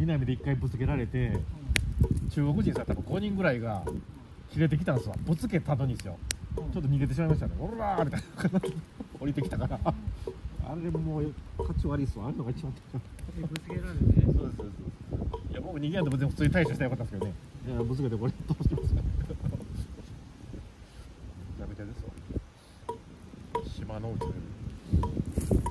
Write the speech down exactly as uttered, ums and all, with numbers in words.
南で一回ぶつけられて、中国人さ多分ごにんぐらいが切れてきたんですわ。ぶつけたのにですよ。ちょっと逃げてしまいましたね。おらーみたいな降りてきたからあれもう価値悪いっすわ。あるのが一番ぶつけられて。そうですそうです。 いや僕逃げやんと別に普通に対処したらよかったんですけどね。いやぶつけてこれどうしますかめちゃめちゃですわ。島の内で